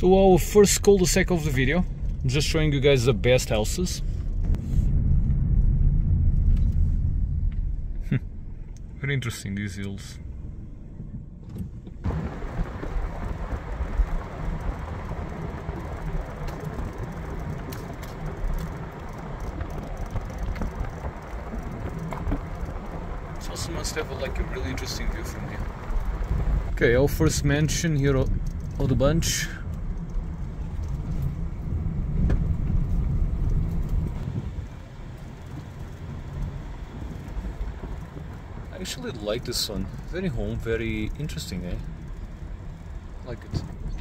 So our first cul-de-sac of the video, I'm just showing you guys the best houses. Very interesting, these hills. It also must have like a really interesting view from here. Okay, our first mansion here of the bunch. I actually like this one. Very home, very interesting, eh? Like it.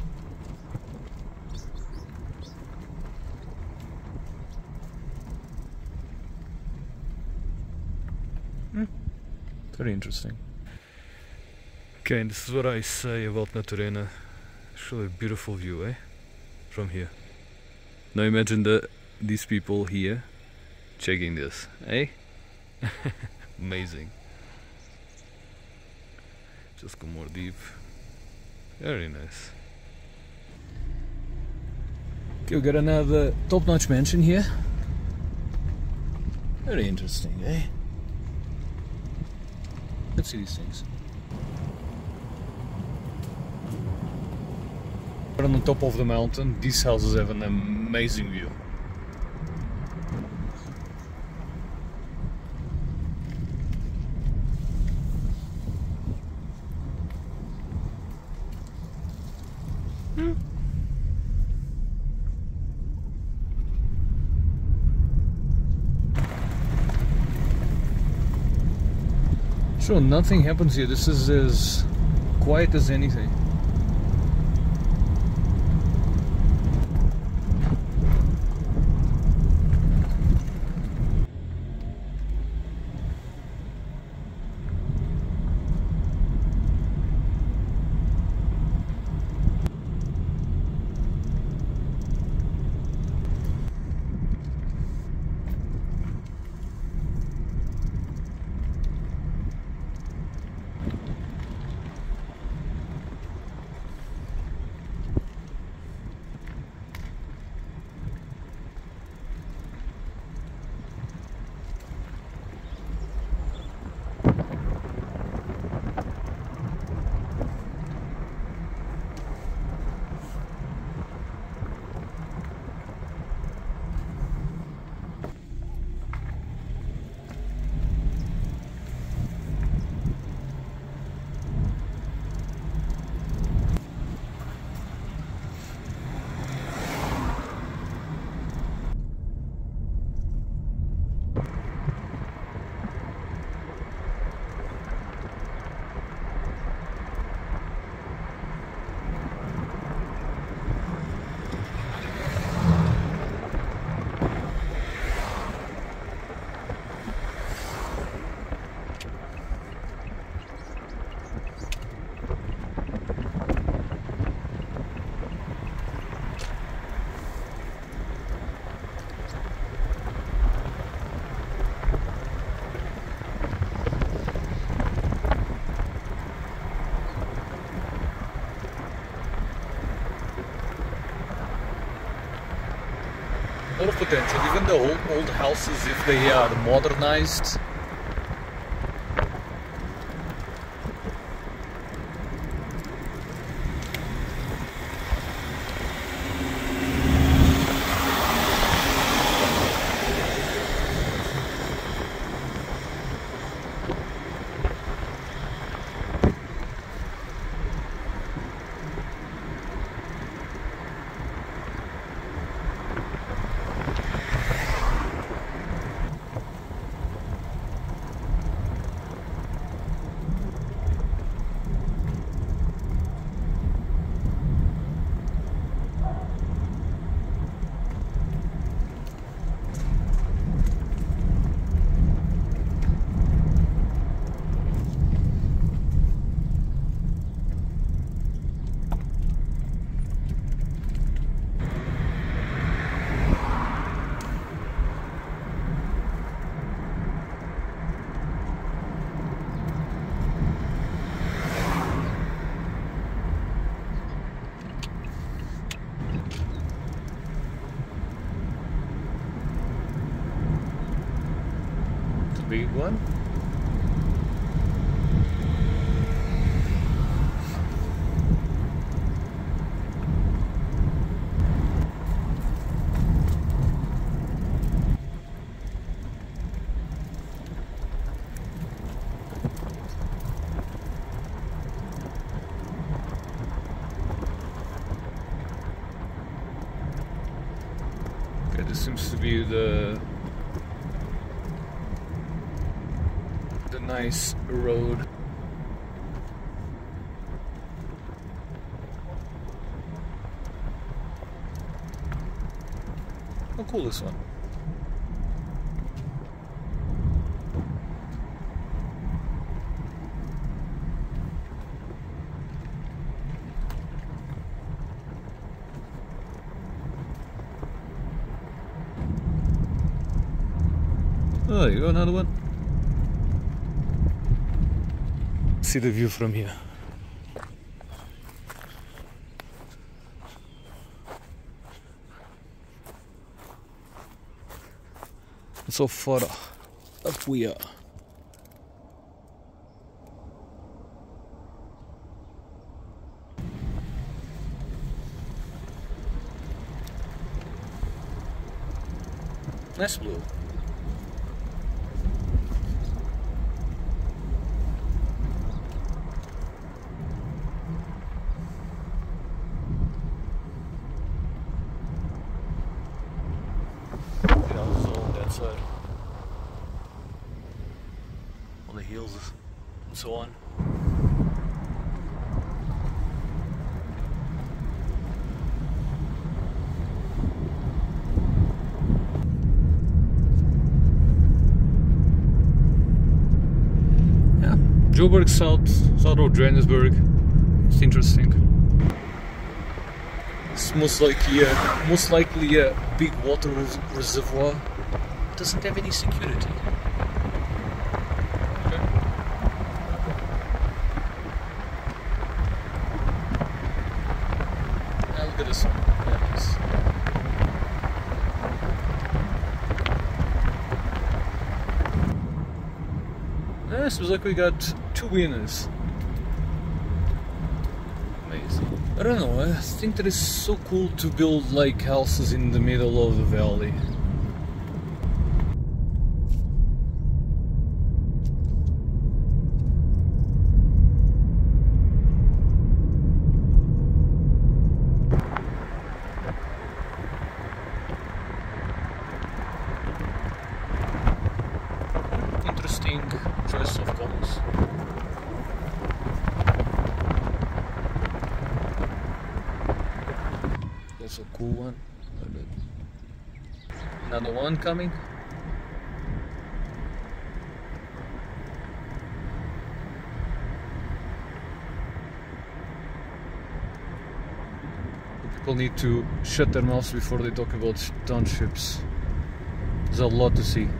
Very interesting. Okay, and this is what I say about Naturena. Actually a beautiful view, eh? From here. Now imagine these people here checking this, eh? Amazing. Just go more deep. Very nice. Okay, we got another top-notch mansion here. Very interesting, eh? Let's see these things. We're on the top of the mountain. These houses have an amazing view. So nothing happens here. This is as quiet as anything. A lot of potential. Even the old houses, if they are modernized, big one. Okay, this seems to be the nice road. How cool is this one? Oh, there you go, another one. See the view from here. So far up we are. Nice blue. Side. All the hills and so on. Yeah, Joburg south of Johannesburg. It's interesting. It's most likely a big water reservoir. Doesn't have any security. Okay. Now look at this one. Yeah, seems like we got two winners. Amazing. I don't know, I think that it's so cool to build like houses in the middle of the valley. Interesting choice of colors. That's a cool one. Another one coming. People need to shut their mouths before they talk about townships. There's a lot to see.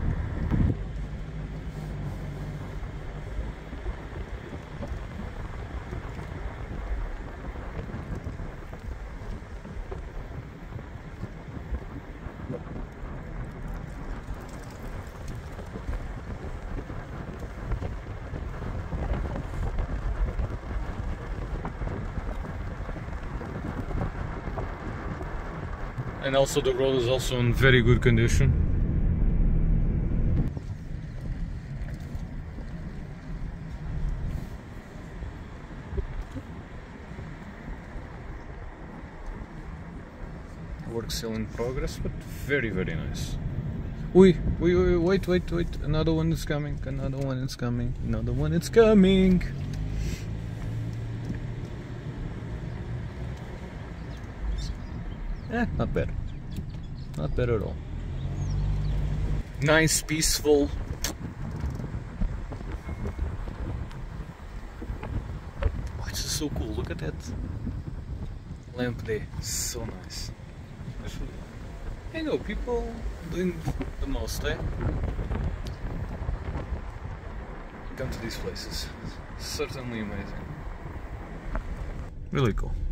And also the road is also in very good condition. Work still in progress, but very nice. Wait, another one is coming, another one is coming, another one is coming. Not bad. Not bad at all. Nice, peaceful. Oh, it's just so cool. Look at that lamp there. So nice. I know, people doing the most, eh? Come to these places. Certainly amazing. Really cool.